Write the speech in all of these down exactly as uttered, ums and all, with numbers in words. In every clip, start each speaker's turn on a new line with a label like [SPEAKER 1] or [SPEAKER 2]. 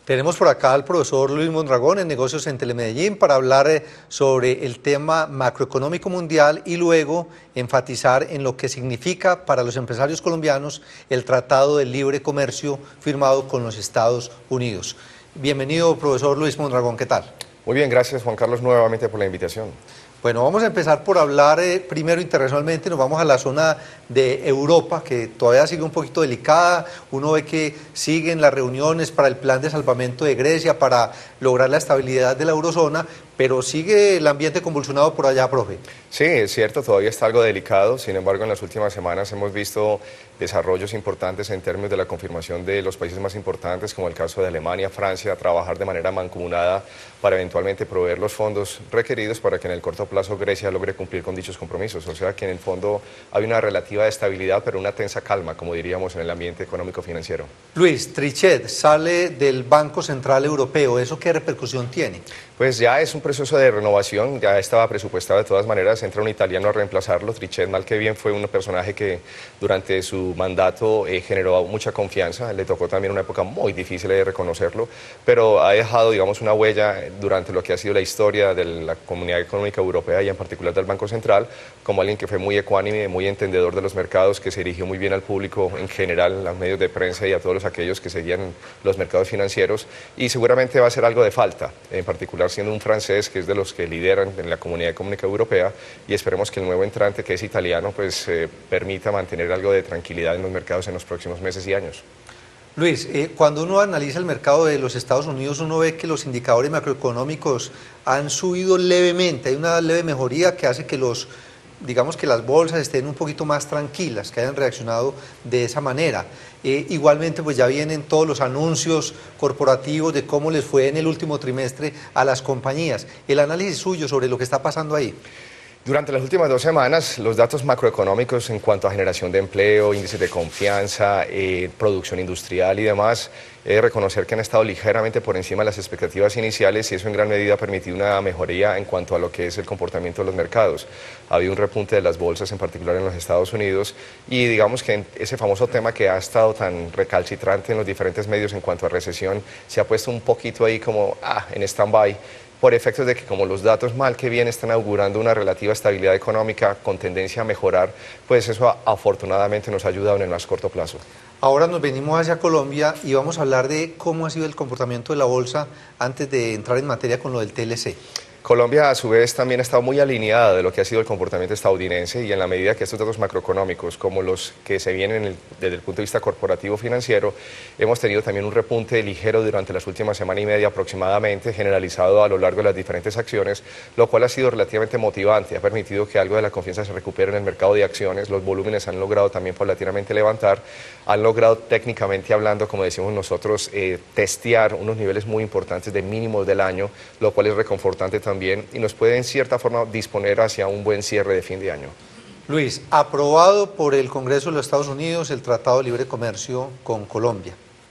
[SPEAKER 1] Tenemos por acá al profesor Luis Mondragón en Negocios en Telemedellín para hablar eh, sobre el tema macroeconómico mundial y luego enfatizar en lo que significa para los empresarios colombianos el Tratado de Libre Comercio firmado con los Estados Unidos. Bienvenido, profesor Luis Mondragón, ¿qué tal?
[SPEAKER 2] Muy bien, gracias Juan Carlos nuevamente por la invitación.
[SPEAKER 1] Bueno, vamos a empezar por hablar eh, primero internacionalmente, nos vamos a la zona de Europa, que todavía sigue un poquito delicada. Uno ve que siguen las reuniones para el plan de salvamento de Grecia, para lograr la estabilidad de la eurozona, pero sigue el ambiente convulsionado por allá, profe.
[SPEAKER 2] Sí, es cierto, todavía está algo delicado, sin embargo en las últimas semanas hemos visto desarrollos importantes en términos de la confirmación de los países más importantes, como el caso de Alemania, Francia, trabajar de manera mancomunada para eventualmente proveer los fondos requeridos para que en el corto plazo Grecia logre cumplir con dichos compromisos. O sea que en el fondo hay una relativa estabilidad, pero una tensa calma, como diríamos, en el ambiente económico-financiero.
[SPEAKER 1] Luis, Trichet sale del Banco Central Europeo, ¿eso qué repercusión tiene?
[SPEAKER 2] Pues ya es un proceso de renovación, ya estaba presupuestado de todas maneras, entra un italiano a reemplazarlo. Trichet, mal que bien, fue un personaje que durante su mandato eh, generó mucha confianza, le tocó también una época muy difícil de reconocerlo, pero ha dejado, digamos, una huella durante lo que ha sido la historia de la Comunidad Económica Europea y en particular del Banco Central, como alguien que fue muy ecuánime, muy entendedor de los mercados, que se dirigió muy bien al público en general, a los medios de prensa y a todos los aquellos que seguían los mercados financieros, y seguramente va a ser algo de falta, en particular siendo un francés que es de los que lideran en la Comunidad Económica Europea, y esperemos que el nuevo entrante, que es italiano, pues eh, permita mantener algo de tranquilidad en los mercados en los próximos meses y años.
[SPEAKER 1] Luis, eh, cuando uno analiza el mercado de los Estados Unidos, uno ve que los indicadores macroeconómicos han subido levemente, hay una leve mejoría que hace que los, digamos que las bolsas estén un poquito más tranquilas, que hayan reaccionado de esa manera. Eh, igualmente, pues ya vienen todos los anuncios corporativos de cómo les fue en el último trimestre a las compañías. El análisis suyo sobre lo que está pasando ahí.
[SPEAKER 2] Durante las últimas dos semanas, los datos macroeconómicos en cuanto a generación de empleo, índices de confianza, eh, producción industrial y demás, he de reconocer que han estado ligeramente por encima de las expectativas iniciales y eso en gran medida ha permitido una mejoría en cuanto a lo que es el comportamiento de los mercados. Ha habido un repunte de las bolsas, en particular en los Estados Unidos, y digamos que ese famoso tema que ha estado tan recalcitrante en los diferentes medios en cuanto a recesión se ha puesto un poquito ahí como ah, en stand-by, por efectos de que como los datos mal que bien están augurando una relativa estabilidad económica con tendencia a mejorar, pues eso afortunadamente nos ha ayudado en el más corto plazo.
[SPEAKER 1] Ahora nos venimos hacia Colombia y vamos a hablar de cómo ha sido el comportamiento de la bolsa antes de entrar en materia con lo del T L C.
[SPEAKER 2] Colombia, a su vez, también ha estado muy alineada de lo que ha sido el comportamiento estadounidense y en la medida que estos datos macroeconómicos, como los que se vienen el, desde el punto de vista corporativo financiero, hemos tenido también un repunte ligero durante las últimas semana y media aproximadamente, generalizado a lo largo de las diferentes acciones, lo cual ha sido relativamente motivante, ha permitido que algo de la confianza se recupere en el mercado de acciones, los volúmenes han logrado también paulatinamente levantar, han logrado técnicamente hablando, como decimos nosotros, eh, testear unos niveles muy importantes de mínimos del año, lo cual es reconfortante también y nos puede en cierta forma disponer hacia un buen cierre de fin de año.
[SPEAKER 1] Luis, aprobado por el Congreso de los Estados Unidos el Tratado de Libre Comercio con Colombia.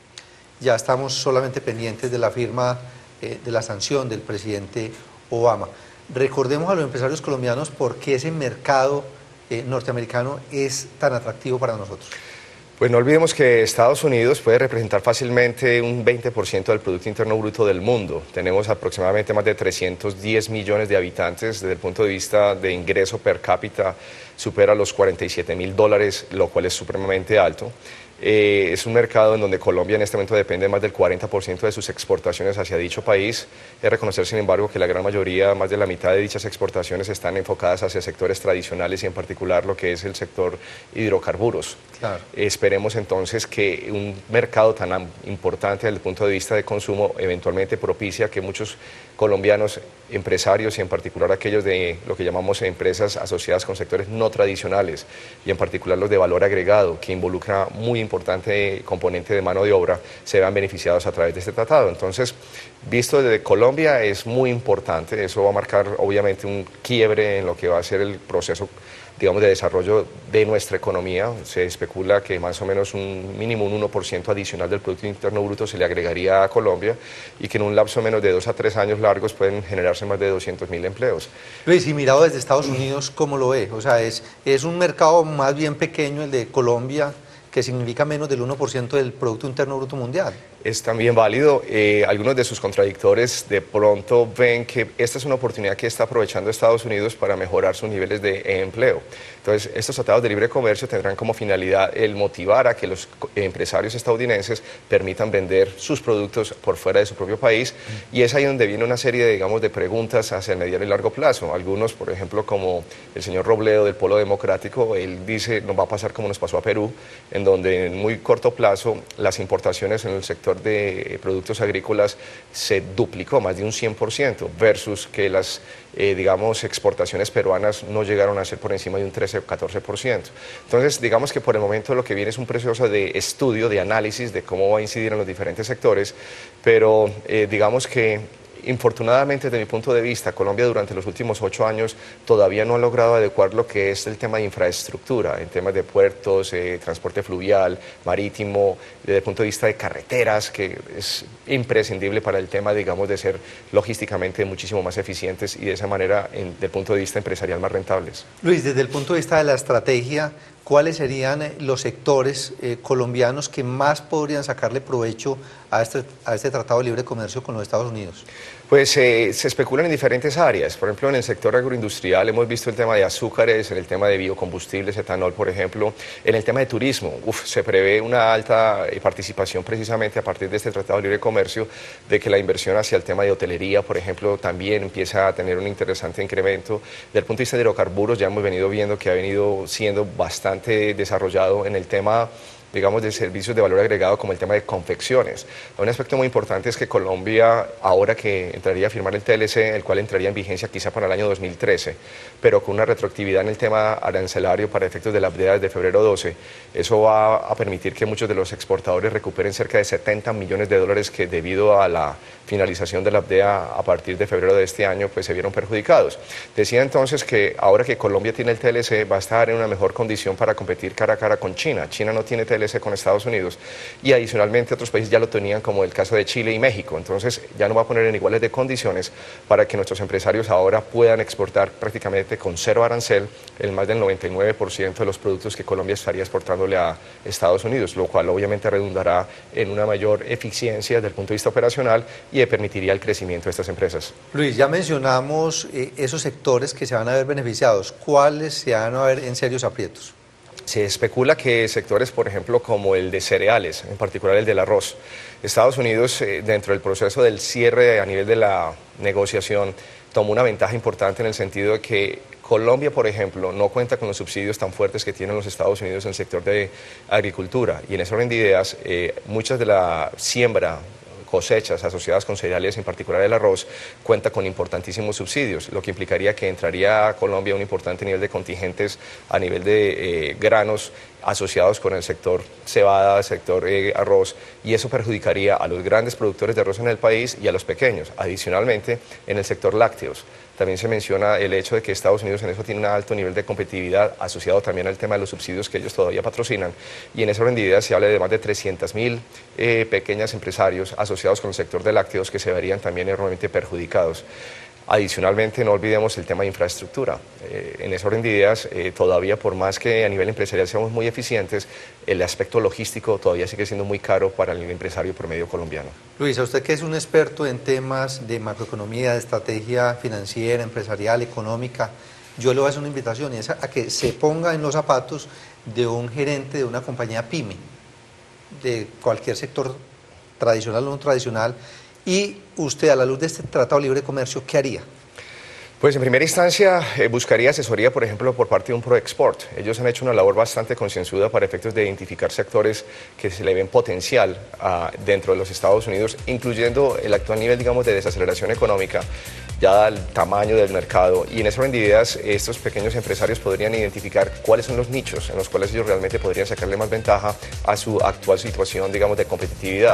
[SPEAKER 1] Ya estamos solamente pendientes de la firma eh, de la sanción del presidente Obama. Recordemos a los empresarios colombianos por qué ese mercado eh, norteamericano es tan atractivo para nosotros.
[SPEAKER 2] Pues no olvidemos que Estados Unidos puede representar fácilmente un veinte por ciento del Producto Interno Bruto del mundo. Tenemos aproximadamente más de trescientos diez millones de habitantes. Desde el punto de vista de ingreso per cápita supera los cuarenta y siete mil dólares, lo cual es supremamente alto. Eh, es un mercado en donde Colombia en este momento depende más del cuarenta por ciento de sus exportaciones hacia dicho país. Es reconocer, sin embargo, que la gran mayoría, más de la mitad de dichas exportaciones están enfocadas hacia sectores tradicionales y en particular lo que es el sector hidrocarburos.
[SPEAKER 1] Claro.
[SPEAKER 2] Esperemos entonces que un mercado tan importante desde el punto de vista de consumo eventualmente propicia que muchos colombianos empresarios y en particular aquellos de lo que llamamos empresas asociadas con sectores no tradicionales y en particular los de valor agregado que involucra muy importante componente de mano de obra se vean beneficiados a través de este tratado. Entonces, visto desde Colombia es muy importante, eso va a marcar obviamente un quiebre en lo que va a ser el proceso digamos, de desarrollo de nuestra economía. Se especula que más o menos un mínimo un uno por ciento adicional del Producto Interno Bruto se le agregaría a Colombia y que en un lapso menos de dos a tres años largos pueden generarse más de doscientos mil empleos.
[SPEAKER 1] Luis, y mirado desde Estados Unidos, ¿cómo lo ve? O sea, es, es un mercado más bien pequeño el de Colombia, que significa menos del uno por ciento del Producto Interno Bruto Mundial.
[SPEAKER 2] Es también válido. Eh, algunos de sus contradictores de pronto ven que esta es una oportunidad que está aprovechando Estados Unidos para mejorar sus niveles de empleo. Entonces, estos tratados de libre comercio tendrán como finalidad el motivar a que los empresarios estadounidenses permitan vender sus productos por fuera de su propio país, y es ahí donde viene una serie de, digamos, de preguntas hacia el mediano y largo plazo. Algunos, por ejemplo, como el señor Robledo del Polo Democrático, él dice, nos va a pasar como nos pasó a Perú, en donde en muy corto plazo las importaciones en el sector de productos agrícolas se duplicó, más de un cien por ciento, versus que las, eh, digamos, exportaciones peruanas no llegaron a ser por encima de un trece o catorce por ciento. Entonces, digamos que por el momento lo que viene es un proceso de estudio, de análisis de cómo va a incidir en los diferentes sectores, pero eh, digamos que infortunadamente, desde mi punto de vista, Colombia durante los últimos ocho años todavía no ha logrado adecuar lo que es el tema de infraestructura, en temas de puertos, eh, transporte fluvial, marítimo, desde el punto de vista de carreteras, que es imprescindible para el tema, digamos, de ser logísticamente muchísimo más eficientes y de esa manera, en, desde el punto de vista empresarial, más rentables.
[SPEAKER 1] Luis, desde el punto de vista de la estrategia, ¿cuáles serían los sectores eh, colombianos que más podrían sacarle provecho a este, a este Tratado de Libre Comercio con los Estados Unidos?
[SPEAKER 2] Pues eh, se especulan en diferentes áreas. Por ejemplo, en el sector agroindustrial hemos visto el tema de azúcares, en el tema de biocombustibles, etanol, por ejemplo. En el tema de turismo, uf, se prevé una alta participación precisamente a partir de este Tratado de Libre Comercio, de que la inversión hacia el tema de hotelería, por ejemplo, también empieza a tener un interesante incremento. Desde el punto de vista de hidrocarburos, ya hemos venido viendo que ha venido siendo bastante desarrollado en el tema, digamos, de servicios de valor agregado, como el tema de confecciones. Un aspecto muy importante es que Colombia, ahora que entraría a firmar el T L C, el cual entraría en vigencia quizá para el año dos mil trece, pero con una retroactividad en el tema arancelario para efectos de la A P D A desde febrero doce, eso va a permitir que muchos de los exportadores recuperen cerca de setenta millones de dólares que, debido a la finalización de la A P D A a partir de febrero de este año, pues se vieron perjudicados. Decía entonces que ahora que Colombia tiene el T L C, va a estar en una mejor condición para competir cara a cara con China. China no tiene T L C con Estados Unidos, y adicionalmente otros países ya lo tenían, como el caso de Chile y México. Entonces ya nos va a poner en iguales de condiciones para que nuestros empresarios ahora puedan exportar prácticamente con cero arancel el más del noventa y nueve por ciento de los productos que Colombia estaría exportándole a Estados Unidos, lo cual obviamente redundará en una mayor eficiencia desde el punto de vista operacional y permitiría el crecimiento de estas empresas.
[SPEAKER 1] Luis, ya mencionamos eh, esos sectores que se van a ver beneficiados. ¿Cuáles se van a ver en serios aprietos?
[SPEAKER 2] Se especula que sectores, por ejemplo, como el de cereales, en particular el del arroz. Estados Unidos, eh, dentro del proceso del cierre a nivel de la negociación, tomó una ventaja importante en el sentido de que Colombia, por ejemplo, no cuenta con los subsidios tan fuertes que tienen los Estados Unidos en el sector de agricultura. Y en ese orden de ideas, eh, muchas de la siembra, cosechas asociadas con cereales, en particular el arroz, cuenta con importantísimos subsidios, lo que implicaría que entraría a Colombia un importante nivel de contingentes a nivel de eh, granos asociados con el sector cebada, sector eh, arroz, y eso perjudicaría a los grandes productores de arroz en el país y a los pequeños. Adicionalmente, en el sector lácteos, también se menciona el hecho de que Estados Unidos en eso tiene un alto nivel de competitividad, asociado también al tema de los subsidios que ellos todavía patrocinan, y en esa orden de ideas se habla de más de trescientos mil eh, pequeños empresarios asociados con el sector de lácteos que se verían también enormemente perjudicados. Adicionalmente, no olvidemos el tema de infraestructura. Eh, en esa orden de ideas, eh, todavía, por más que a nivel empresarial seamos muy eficientes, el aspecto logístico todavía sigue siendo muy caro para el empresario promedio colombiano.
[SPEAKER 1] Luis, a usted que es un experto en temas de macroeconomía, de estrategia financiera, empresarial, económica, yo le voy a hacer una invitación, y es a que se ponga en los zapatos de un gerente de una compañía pyme, de cualquier sector tradicional o no tradicional, y usted, a la luz de este Tratado de Libre Comercio, ¿qué haría?
[SPEAKER 2] Pues en primera instancia eh, buscaría asesoría, por ejemplo, por parte de un ProExport. Ellos han hecho una labor bastante concienzuda para efectos de identificar sectores que se le ven potencial uh, dentro de los Estados Unidos, incluyendo el actual nivel, digamos, de desaceleración económica, ya el tamaño del mercado, y en ese orden de ideas estos pequeños empresarios podrían identificar cuáles son los nichos en los cuales ellos realmente podrían sacarle más ventaja a su actual situación, digamos, de competitividad.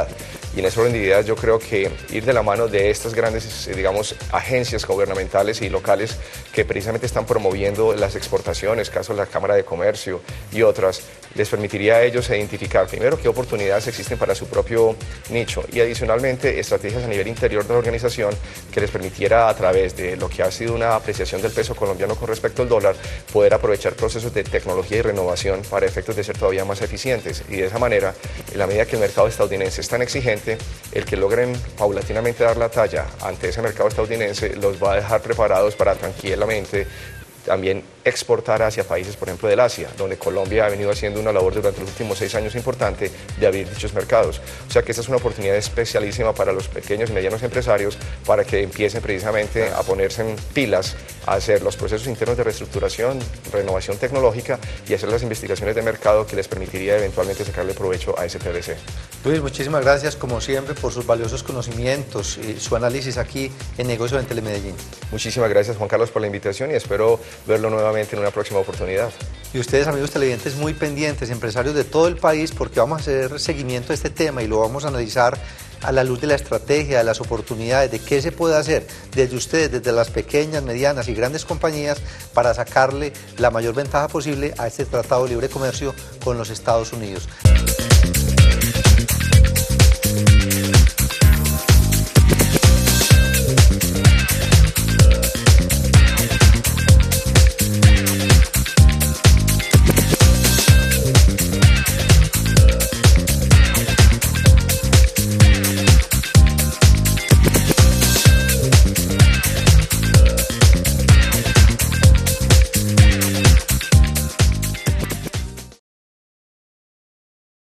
[SPEAKER 2] y en ese orden de ideas yo creo que ir de la mano de estas grandes, digamos, agencias gubernamentales y locales que precisamente están promoviendo las exportaciones, caso de la Cámara de Comercio y otras, les permitiría a ellos identificar primero qué oportunidades existen para su propio nicho y adicionalmente estrategias a nivel interior de la organización que les permitiera a través de lo que ha sido una apreciación del peso colombiano con respecto al dólar, poder aprovechar procesos de tecnología y renovación para efectos de ser todavía más eficientes y de esa manera, en la medida que el mercado estadounidense es tan exigente, el que logren paulatinamente dar la talla ante ese mercado estadounidense los va a dejar preparados para tranquilamente también exportar hacia países, por ejemplo, del Asia, donde Colombia ha venido haciendo una labor durante los últimos seis años importante de abrir dichos mercados. O sea que esta es una oportunidad especialísima para los pequeños y medianos empresarios para que empiecen precisamente a ponerse en pilas, a hacer los procesos internos de reestructuración, renovación tecnológica y hacer las investigaciones de mercado que les permitiría eventualmente sacarle provecho a ese P V C.
[SPEAKER 1] Luis, muchísimas gracias como siempre por sus valiosos conocimientos y su análisis aquí en Negocios en Telemedellín.
[SPEAKER 2] Muchísimas gracias, Juan Carlos, por la invitación y espero verlo nuevamente en una próxima oportunidad.
[SPEAKER 1] Y ustedes, amigos televidentes, muy pendientes, empresarios de todo el país, porque vamos a hacer seguimiento a este tema y lo vamos a analizar a la luz de la estrategia, de las oportunidades, de qué se puede hacer desde ustedes, desde las pequeñas, medianas y grandes compañías para sacarle la mayor ventaja posible a este Tratado de Libre Comercio con los Estados Unidos.